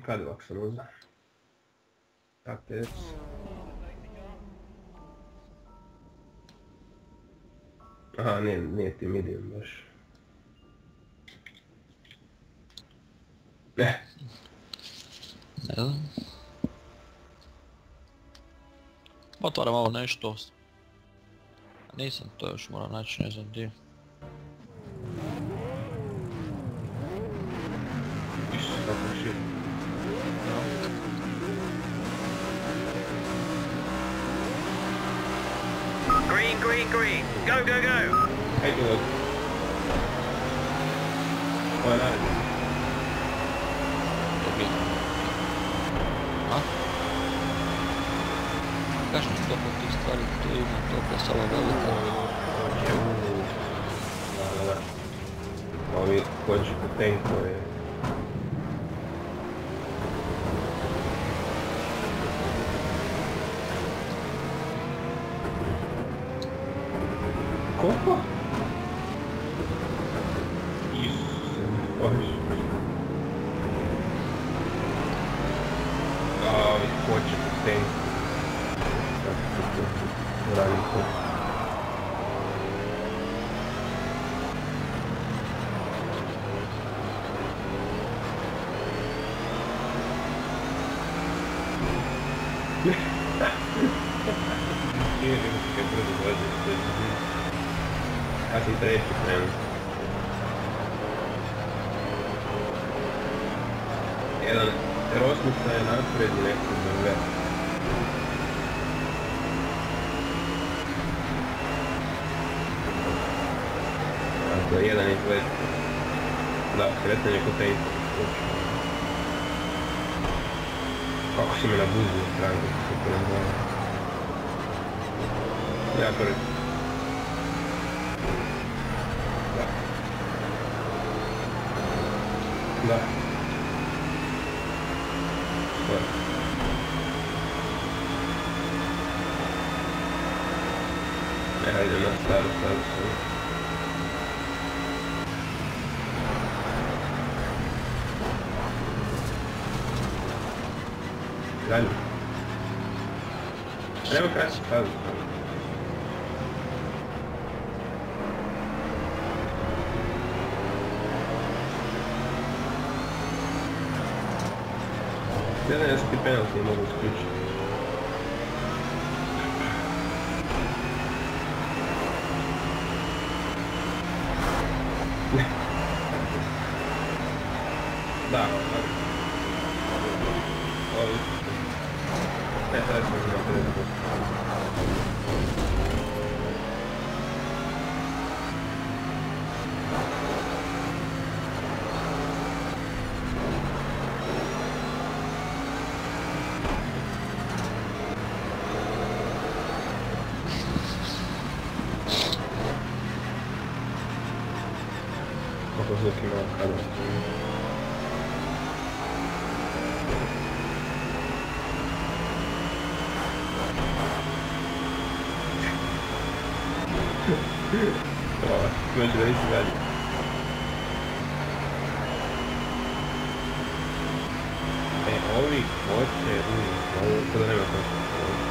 Cadillac sam uzao. A5. Aha, nije ti medium baš. Ne znam. Otvaram ovo nešto. Nisam to još moram naći, ne znam gdje. Isus, kako šir. Green, green, green. Go, go, go. Hajde ovdje. Ovo je naredno. A? Kažem što po tih stvari tu ima toliko sala velika. Ovi hođu po tenkove. Koliko? Isuse, bože. Ovi hođu po tenkove. Radim to. Ja sam treći krenuo. Jedan rosnica je napred i neko drve. Dakle, jedan izgled. Da, kretanje ko te kako si me nabuzio stranke, kako ne znam. Ja prvi. Da. Da. Sve. Ja idem na staru stavu. Dalje. Evo kraći stavu. Jedan je ti penalty mogu isključiti. Da, ovi. Ne, sada smo na 50%. Kako zvuk ima kada? Znači da nisi dalje. Ovi hoće, ovo sada nema kontra.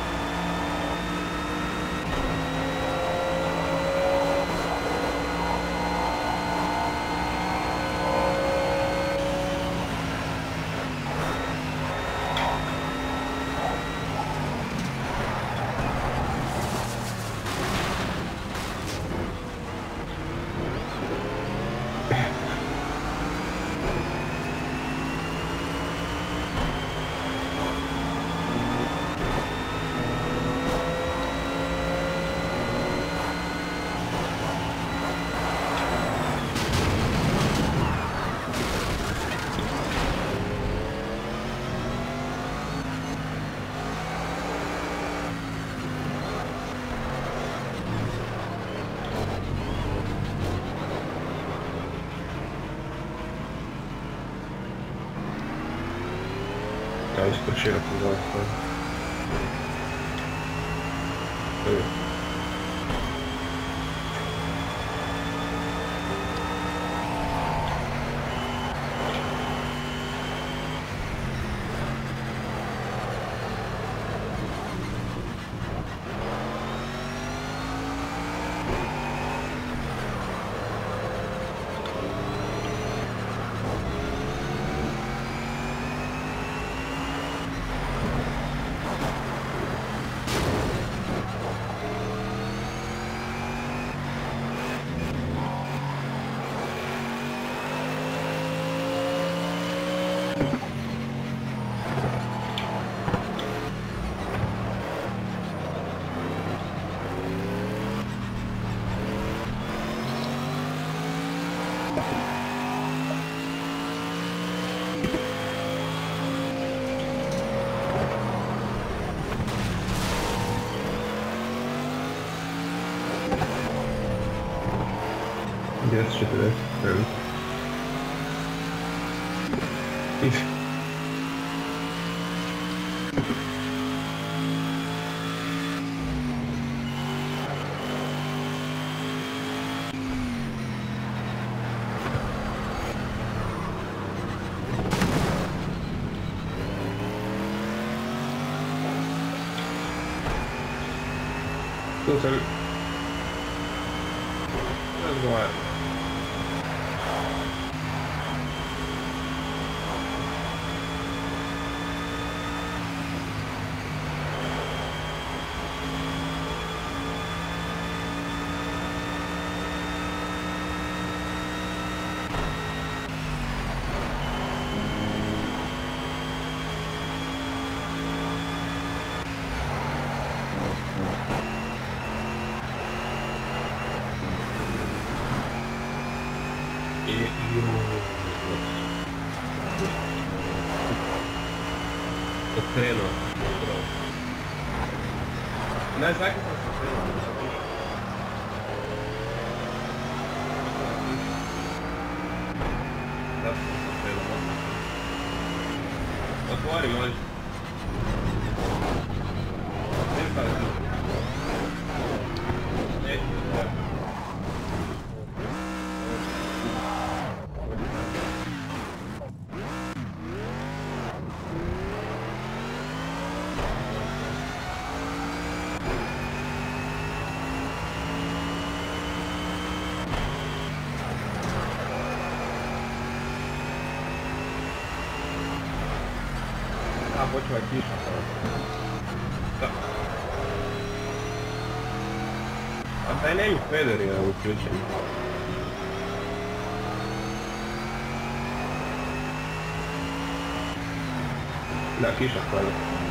Ja ispočeo po zastavu. Yes, 40. Listen. Let's go out. Krenuo. Ne, zakaj sam se krenuo? Da sam se krenuo. Otvori, možeš. Ne stavim tu. Neću se staviti. Počela je kiša. Da. A taj nemi feder je uključen. Da, kiša pada.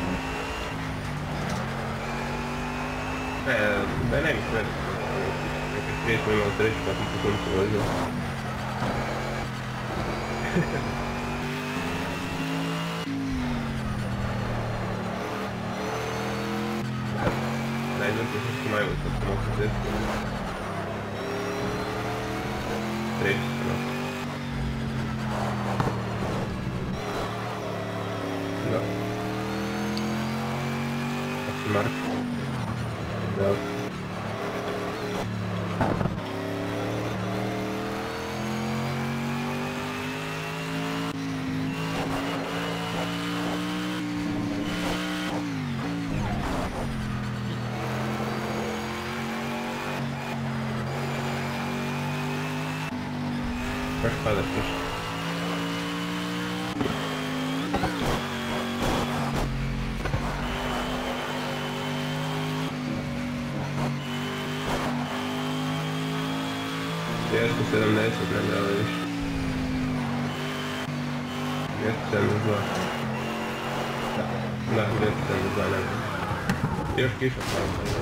Da nemi feder. Prije smo imali sreću pa sam po suncu vozio. Najzad je što imaju sad sam oko cestu. Treći sam. Da. A si Mark? Da. Baš pada kiša. Jesu 70, ne da li više. 272. Da, 272, ne da. Još kiša pada.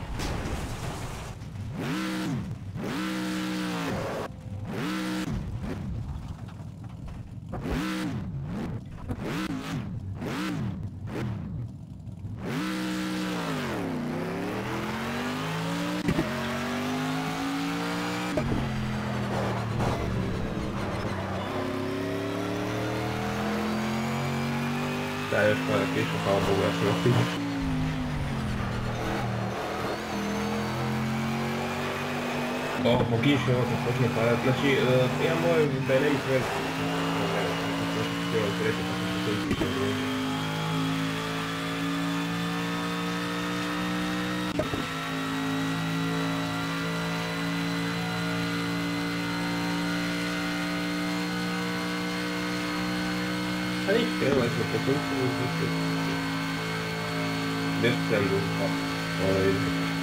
Da, još pada kiša, hvala Bogu, ja sam otišao. Ovo po kiši, ovo se počne padat, znači, imam ovaj Dynamic verziju. Imam sreće, pa sam se to kiša odložio. A nič, krenula smo po suncu, znači... 272. Ovo ide.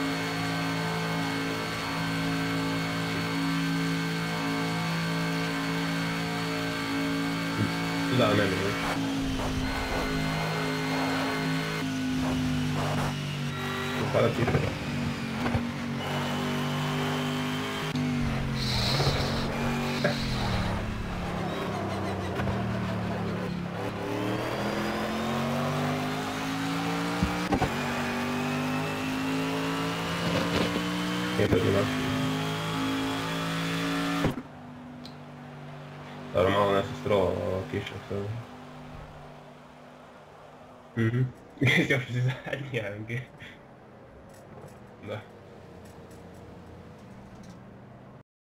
Da, ne mi je. Pada kiša. kad je lakše. Dobro, malo nešto strova ova kiša sada. Još si zadnji, ajme. Da.